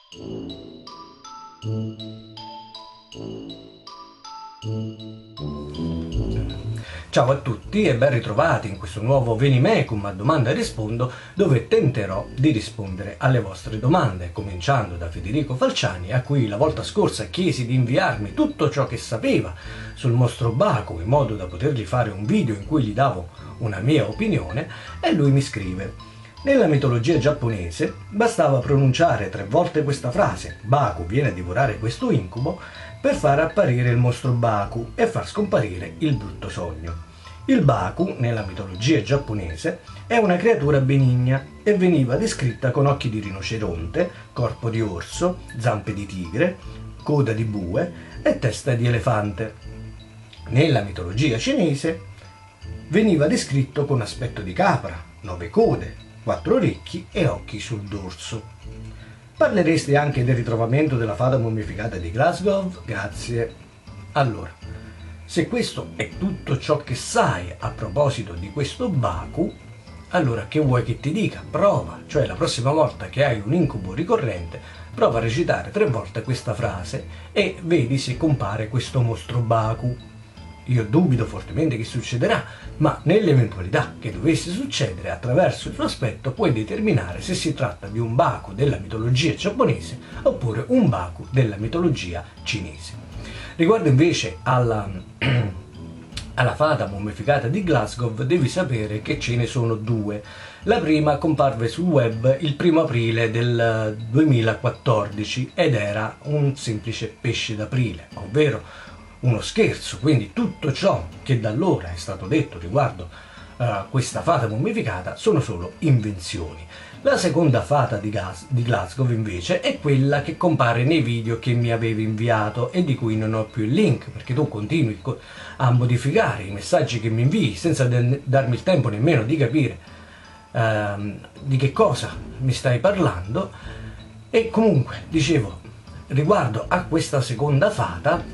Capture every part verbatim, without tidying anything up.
Ciao a tutti e ben ritrovati in questo nuovo Venimecum a domanda e rispondo, dove tenterò di rispondere alle vostre domande, cominciando da Federico Falciani, a cui la volta scorsa chiesi di inviarmi tutto ciò che sapeva sul mostro Baku in modo da potergli fare un video in cui gli davo una mia opinione, e lui mi scrive: nella mitologia giapponese bastava pronunciare tre volte questa frase "Baku viene a divorare questo incubo" per far apparire il mostro Baku e far scomparire il brutto sogno. Il Baku, nella mitologia giapponese, è una creatura benigna e veniva descritta con occhi di rinoceronte, corpo di orso, zampe di tigre, coda di bue e testa di elefante. Nella mitologia cinese veniva descritto con aspetto di capra, nove code, quattro orecchi e occhi sul dorso. Parleresti anche del ritrovamento della fata mummificata di Glasgow? Grazie. Allora, se questo è tutto ciò che sai a proposito di questo Baku, allora che vuoi che ti dica? Prova, cioè la prossima volta che hai un incubo ricorrente, prova a recitare tre volte questa frase e vedi se compare questo mostro Baku. Io dubito fortemente che succederà, ma nell'eventualità che dovesse succedere, attraverso il tuo aspetto puoi determinare se si tratta di un Baku della mitologia giapponese oppure un Baku della mitologia cinese. Riguardo invece alla, alla fata mummificata di Glasgow, devi sapere che ce ne sono due. La prima comparve sul web il primo aprile del duemilaquattordici ed era un semplice pesce d'aprile, ovvero uno scherzo, quindi tutto ciò che da allora è stato detto riguardo uh, questa fata mummificata sono solo invenzioni. La seconda fata di, Gas di Glasgow invece è quella che compare nei video che mi avevi inviato e di cui non ho più il link, perché tu continui a modificare i messaggi che mi invii senza darmi il tempo nemmeno di capire uh, di che cosa mi stai parlando. E comunque, dicevo, riguardo a questa seconda fata,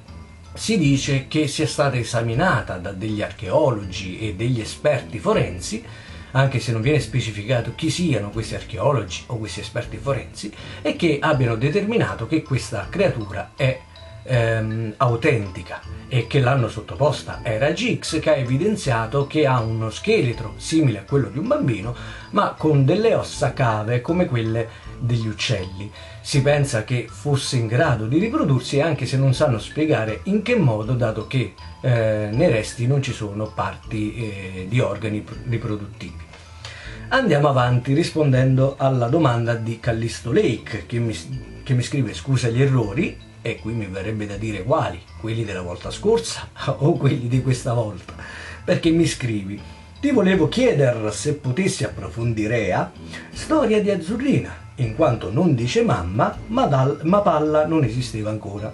si dice che sia stata esaminata da degli archeologi e degli esperti forensi, anche se non viene specificato chi siano questi archeologi o questi esperti forensi, e che abbiano determinato che questa creatura è ehm, autentica e che l'hanno sottoposta ai raggi X, che ha evidenziato che ha uno scheletro simile a quello di un bambino, ma con delle ossa cave come quelle degli uccelli. Si pensa che fosse in grado di riprodursi, anche se non sanno spiegare in che modo, dato che eh, nei resti non ci sono parti eh, di organi riproduttivi. Andiamo avanti rispondendo alla domanda di Callisto Lake, che mi, che mi scrive: scusa gli errori, e qui mi verrebbe da dire quali, quelli della volta scorsa o quelli di questa volta, perché mi scrivi: ti volevo chiedere se potessi approfondire a storia di Azzurrina, in quanto non dice mamma, ma, dal, ma palla non esisteva ancora.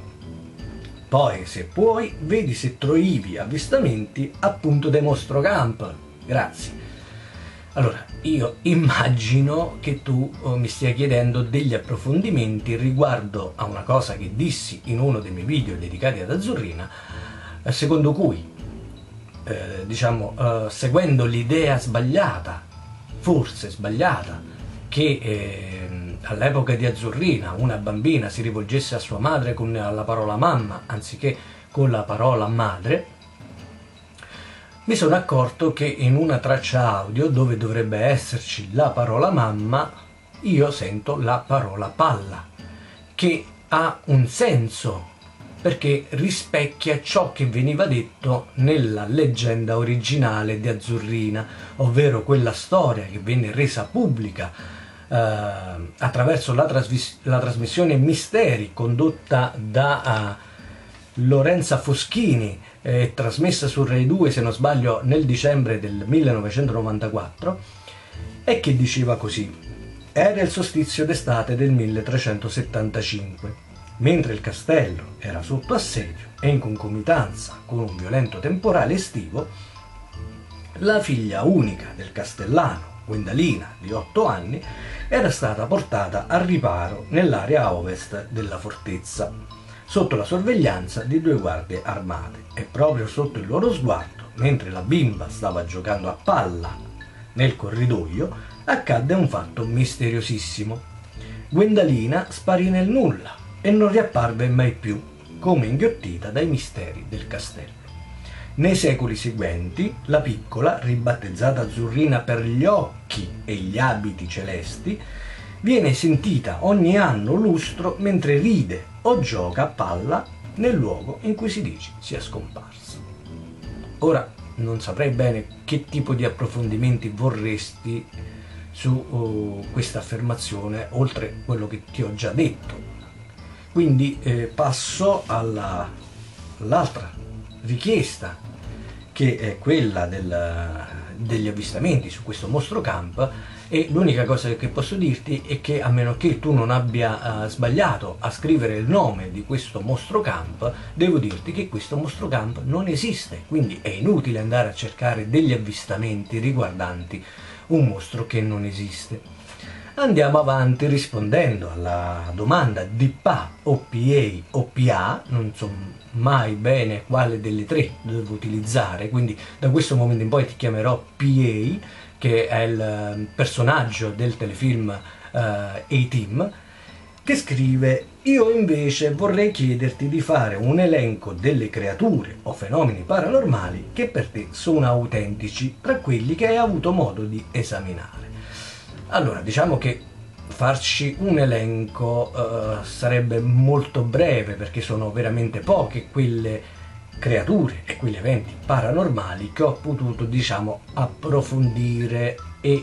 Poi, se puoi, vedi se troivi avvistamenti appunto dei Mostro Camp. Grazie. Allora, io immagino che tu oh, mi stia chiedendo degli approfondimenti riguardo a una cosa che dissi in uno dei miei video dedicati ad Azzurrina, secondo cui, eh, diciamo, eh, seguendo l'idea sbagliata, forse sbagliata, che eh, all'epoca di Azzurrina una bambina si rivolgesse a sua madre con la parola mamma anziché con la parola madre, mi sono accorto che in una traccia audio dove dovrebbe esserci la parola mamma, io sento la parola palla, che ha un senso, perché rispecchia ciò che veniva detto nella leggenda originale di Azzurrina, ovvero quella storia che venne resa pubblica eh, attraverso la, trasmis la trasmissione Misteri condotta da uh, Lorenza Foschini, eh, trasmessa su Rai due, se non sbaglio, nel dicembre del millenovecentonovantaquattro, e che diceva così: era il solstizio d'estate del milletrecentosettantacinque. Mentre il castello era sotto assedio e in concomitanza con un violento temporale estivo, la figlia unica del castellano, Gwendalina, di otto anni, era stata portata al riparo nell'area ovest della fortezza, sotto la sorveglianza di due guardie armate, e proprio sotto il loro sguardo, mentre la bimba stava giocando a palla nel corridoio, accadde un fatto misteriosissimo. Gwendalina sparì nel nulla e non riapparve mai più, come inghiottita dai misteri del castello. Nei secoli seguenti, la piccola, ribattezzata Azzurrina per gli occhi e gli abiti celesti, viene sentita ogni anno lustro mentre ride o gioca a palla nel luogo in cui si dice sia scomparsa. Ora non saprei bene che tipo di approfondimenti vorresti su uh, questa affermazione, oltre quello che ti ho già detto. Quindi eh, passo alla, all'altra richiesta, che è quella del, degli avvistamenti su questo mostro camp, e l'unica cosa che posso dirti è che, a meno che tu non abbia uh, sbagliato a scrivere il nome di questo mostro camp, devo dirti che questo mostro camp non esiste, quindi è inutile andare a cercare degli avvistamenti riguardanti un mostro che non esiste. Andiamo avanti rispondendo alla domanda D P A o P A o P A, non so mai bene quale delle tre devo utilizzare, quindi da questo momento in poi ti chiamerò P A, che è il personaggio del telefilm uh, A-Team, che scrive: io invece vorrei chiederti di fare un elenco delle creature o fenomeni paranormali che per te sono autentici, tra quelli che hai avuto modo di esaminare. Allora, diciamo che farci un elenco uh, sarebbe molto breve, perché sono veramente poche quelle creature e quegli eventi paranormali che ho potuto, diciamo, approfondire e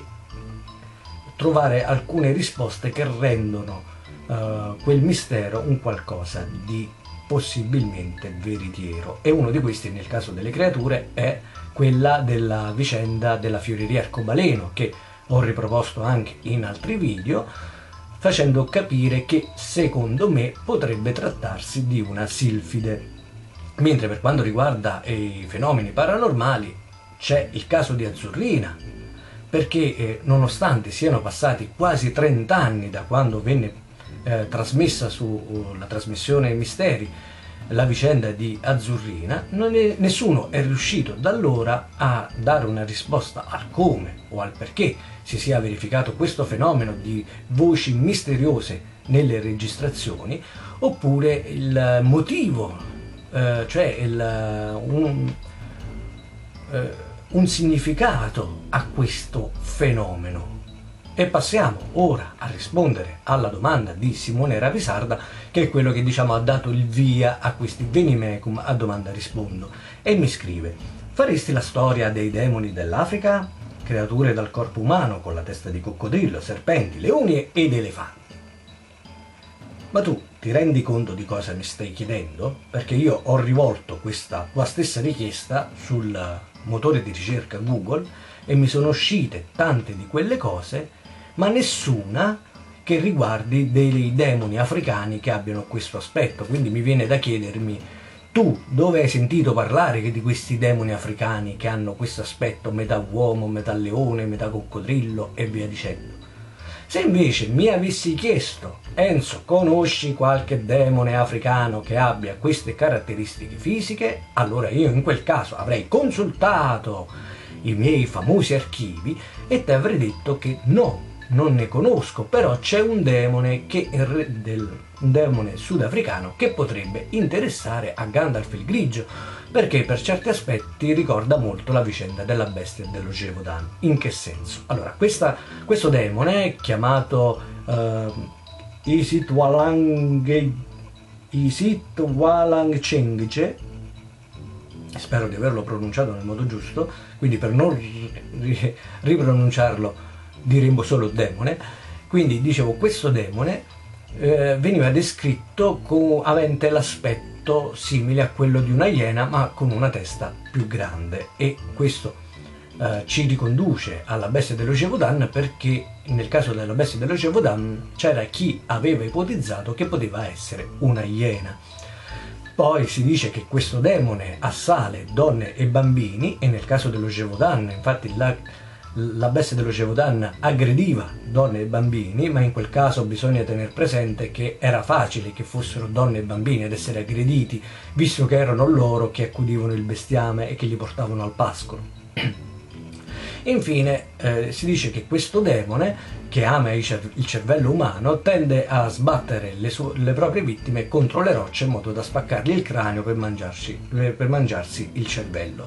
trovare alcune risposte che rendono uh, quel mistero un qualcosa di possibilmente veritiero. E uno di questi, nel caso delle creature, è quella della vicenda della fioreria arcobaleno, che ho riproposto anche in altri video, facendo capire che secondo me potrebbe trattarsi di una silfide. Mentre per quanto riguarda i fenomeni paranormali c'è il caso di Azzurrina, perché eh, nonostante siano passati quasi trenta anni da quando venne eh, trasmessa sulla uh, trasmissione Misteri la vicenda di Azzurrina, non è, nessuno è riuscito da allora a dare una risposta al come o al perché si sia verificato questo fenomeno di voci misteriose nelle registrazioni, oppure il motivo, Uh, cioè il, uh, un, uh, un significato a questo fenomeno. E passiamo ora a rispondere alla domanda di Simone Ravisarda, che è quello che, diciamo, ha dato il via a questi Venimecum a domanda rispondo, e mi scrive: faresti la storia dei demoni dell'Africa? Creature dal corpo umano con la testa di coccodrillo, serpenti, leoni ed elefanti. Ma tu ti rendi conto di cosa mi stai chiedendo? Perché io ho rivolto questa tua stessa richiesta sul motore di ricerca Google e mi sono uscite tante di quelle cose, ma nessuna che riguardi dei demoni africani che abbiano questo aspetto. Quindi mi viene da chiedermi: tu dove hai sentito parlare di questi demoni africani che hanno questo aspetto metà uomo, metà leone, metà coccodrillo e via dicendo? Se invece mi avessi chiesto: Enzo, conosci qualche demone africano che abbia queste caratteristiche fisiche? Allora io in quel caso avrei consultato i miei famosi archivi e ti avrei detto che no, non ne conosco, però c'è un demone, che è del, un demone sudafricano che potrebbe interessare a Gandalf il Grigio, perché per certi aspetti ricorda molto la vicenda della bestia dello Gévaudan. In che senso? Allora, questa, questo demone, chiamato uh, Isitwalang Isitwalang-Chengce, spero di averlo pronunciato nel modo giusto, quindi per non ri ripronunciarlo diremmo solo demone. Quindi dicevo, questo demone eh, veniva descritto come avente l'aspetto simile a quello di una iena, ma con una testa più grande, e questo eh, ci riconduce alla bestia dello Gévaudan, perché nel caso della bestia dello Gévaudan c'era chi aveva ipotizzato che poteva essere una iena. Poi si dice che questo demone assale donne e bambini, e nel caso dello Gévaudan infatti la La bestia dello Gévaudan aggrediva donne e bambini, ma in quel caso bisogna tenere presente che era facile che fossero donne e bambini ad essere aggrediti, visto che erano loro che accudivano il bestiame e che li portavano al pascolo. Infine eh, si dice che questo demone, che ama il cervello umano, tende a sbattere le, sue, le proprie vittime contro le rocce in modo da spaccargli il cranio per, mangiarsi, per mangiarsi il cervello.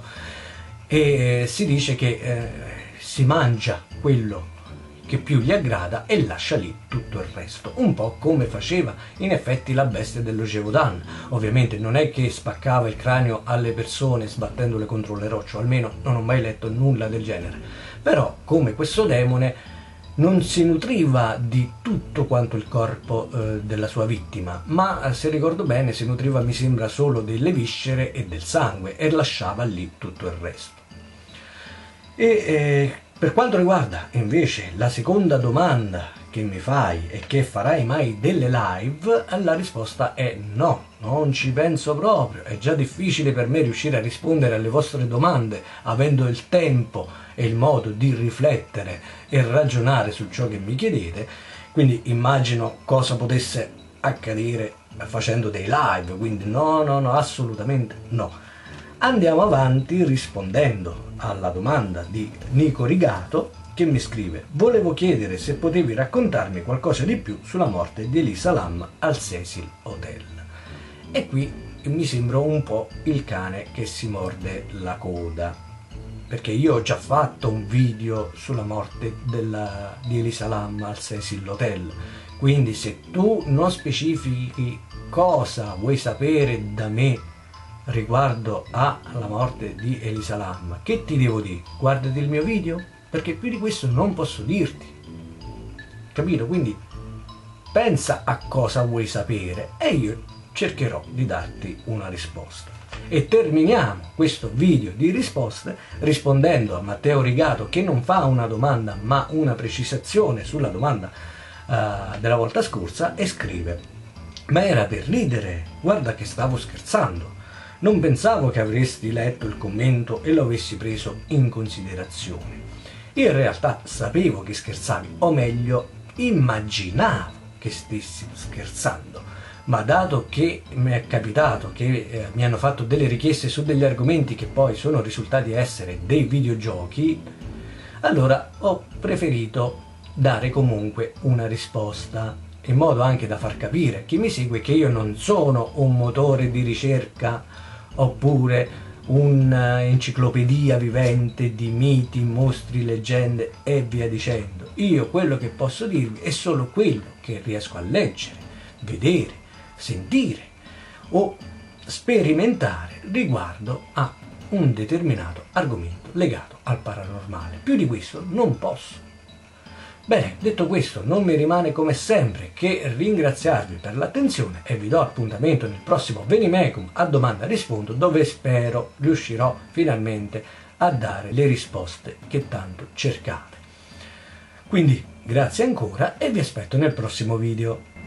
E si dice che eh, si mangia quello che più gli aggrada e lascia lì tutto il resto, un po' come faceva in effetti la bestia dello Gévaudan. Ovviamente non è che spaccava il cranio alle persone sbattendole contro le rocce, o almeno non ho mai letto nulla del genere, però come questo demone non si nutriva di tutto quanto il corpo eh, della sua vittima, ma se ricordo bene si nutriva, mi sembra, solo delle viscere e del sangue e lasciava lì tutto il resto. E eh, per quanto riguarda invece la seconda domanda che mi fai e che farai mai delle live, la risposta è no, non ci penso proprio. È già difficile per me riuscire a rispondere alle vostre domande avendo il tempo e il modo di riflettere e ragionare su ciò che mi chiedete, quindi immagino cosa potesse accadere facendo dei live, quindi no, no, no, assolutamente no. Andiamo avanti rispondendo alla domanda di Nico Rigato, che mi scrive: volevo chiedere se potevi raccontarmi qualcosa di più sulla morte di Elisa Lam al Cecil Hotel. E qui mi sembra un po' il cane che si morde la coda, perché io ho già fatto un video sulla morte della, di Elisa Lam al Cecil Hotel, quindi se tu non specifichi cosa vuoi sapere da me riguardo alla morte di Elisa Lam, che ti devo dire? Guardati il mio video? Perché più di questo non posso dirti, capito? Quindi pensa a cosa vuoi sapere e io cercherò di darti una risposta. E terminiamo questo video di risposte rispondendo a Matteo Rigato, che non fa una domanda ma una precisazione sulla domanda uh, della volta scorsa, e scrive: ma era per ridere, guarda che stavo scherzando. Non pensavo che avresti letto il commento e lo avessi preso in considerazione. In realtà sapevo che scherzavi, o meglio, immaginavo che stessi scherzando, ma dato che mi è capitato che eh, mi hanno fatto delle richieste su degli argomenti che poi sono risultati essere dei videogiochi, allora ho preferito dare comunque una risposta, in modo anche da far capire a chi mi segue che io non sono un motore di ricerca oppure un'enciclopedia vivente di miti, mostri, leggende e via dicendo. Io quello che posso dirvi è solo quello che riesco a leggere, vedere, sentire o sperimentare riguardo a un determinato argomento legato al paranormale. Più di questo non posso. Bene, detto questo, non mi rimane come sempre che ringraziarvi per l'attenzione e vi do appuntamento nel prossimo Venimecum a domanda e rispondo, dove spero riuscirò finalmente a dare le risposte che tanto cercate. Quindi grazie ancora e vi aspetto nel prossimo video.